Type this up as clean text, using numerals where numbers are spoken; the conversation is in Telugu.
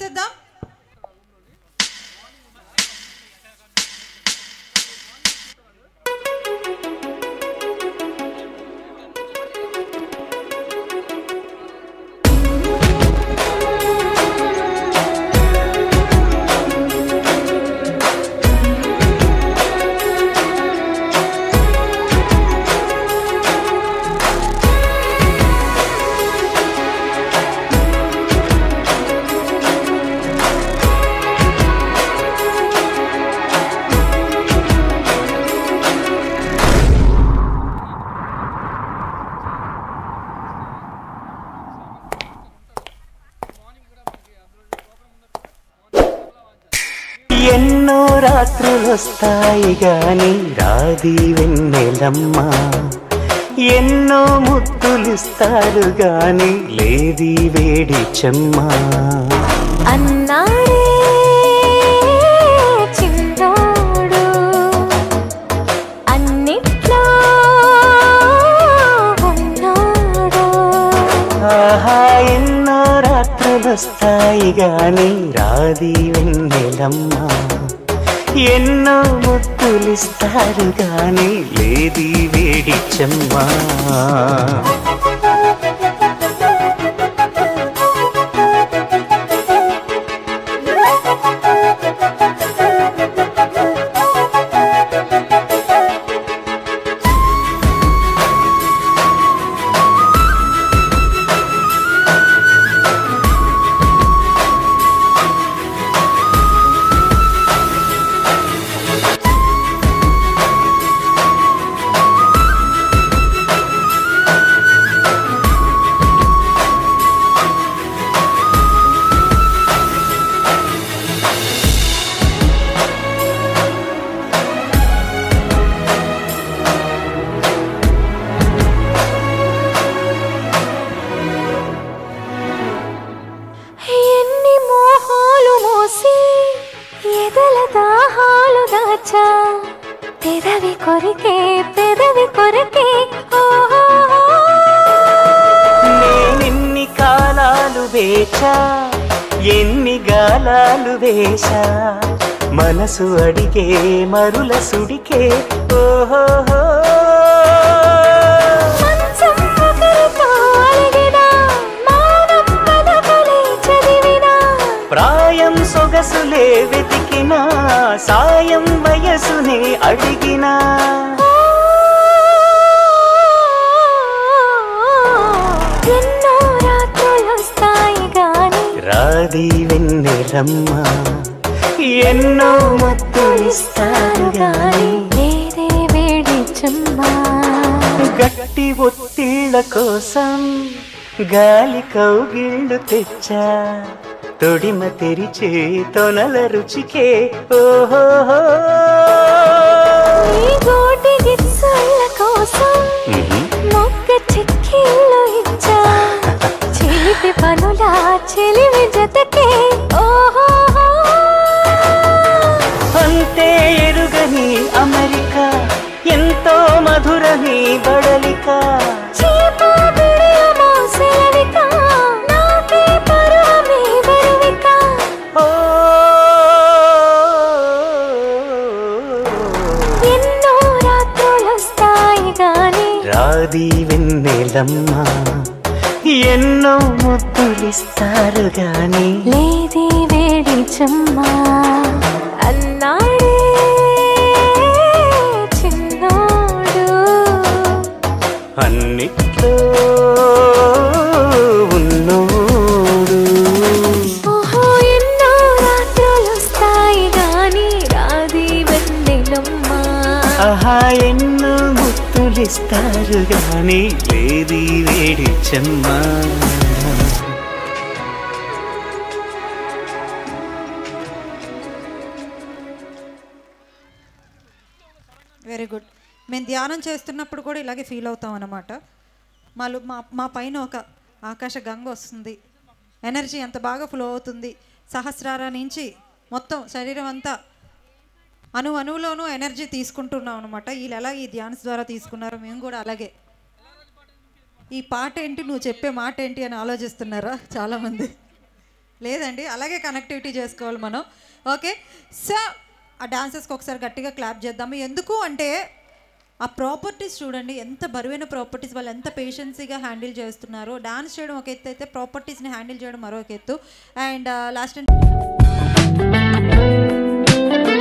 చేసేద్దాం. ఎన్నో రాత్రులొస్తాయి గాని రాది వెన్నెలమ్మ, ఎన్నో ముద్దులిస్తారు గాని లేది వేడి చెమ్మ. అన్నాడే చిన్నోడు అన్నిట్లో ఉన్నాడు. ఆహా ఎన్నో రాత్రులొస్తాయి గాని రాది వెన్నెలమ్మ, ఎన్నో ముద్దులిస్తారు గాని లేది వేడి చెమ్మ. పెదవి కొరికే పెదవి కొరికే నేనెన్ని కాలాలు వేచా ఎన్ని గాలాలు వేశా, మనసు అడిగే మరుల సుడికే ఓహో. ప్రాయం సొగసులే వెతికినా సాయం వయసునే అడిగినా, ఎన్నో రాత్రులొస్తాయి గాని రాది వెన్నెలమ్మ, ఎన్నో ముద్దులిస్తారు గాని లేదే వేడి చెమ్మ. గట్టి ఒత్తిళ్ళ కోసం గాలి కౌగిళ్ళు తెచ్చా, తొడిమ తెరిచే తొనల రుచికే ఓహో. గోటి గిచ్చుల కోసం మొక్క చిక్కిళ్ళు ఇచ్చా, చిలిపి పనుల చెలివి జతకే ఓహో. అంతే ఎరుగని అమెరికా ఎంతో మధురని బడలిక, రాది వెన్నెలమ్మ, ఎన్నో ముద్దులిస్తారు గాని లేది వేడి చెమ్మ. అన్నాడే చిన్నోడు అన్నిట్లో ఉన్నోడు. ఓహో ఎన్నో రాత్రులొస్తాయి గాని రాది వెన్నెలమ్మ, ఆహా ఎన్నో ముద్దులిస్తారు గాని లేది వేడి చెమ్మ. Very good. మేము ధ్యానం చేస్తున్నప్పుడు కూడా ఇలాగే ఫీల్ అవుతాం అన్నమాట. మా పైన ఒక ఆకాశ గంగ వస్తుంది, ఎనర్జీ అంత బాగా ఫ్లో అవుతుంది. సహస్రార నుంచి మొత్తం శరీరం అంతా అణువులోనూ ఎనర్జీ తీసుకుంటున్నాం అనమాట. వీళ్ళు ఎలా ఈ ధ్యానం ద్వారా తీసుకున్నారో మేము కూడా అలాగే. ఈ పాట ఏంటి, నువ్వు చెప్పే మాట ఏంటి అని ఆలోచిస్తున్నారా చాలామంది? లేదండి, అలాగే కనెక్టివిటీ చేసుకోవాలి మనం. ఓకే, సో ఆ డాన్సర్స్కి ఒకసారి గట్టిగా క్లాప్ చేద్దాము. ఎందుకు అంటే ఆ ప్రాపర్టీస్ చూడండి, ఎంత బరువైన ప్రాపర్టీస్, వాళ్ళు ఎంత పేషెన్సీగా హ్యాండిల్ చేస్తున్నారు. డాన్స్ చేయడం ఒక ఎత్తు అయితే ప్రాపర్టీస్ని హ్యాండిల్ చేయడం మరొక ఎత్తు. And last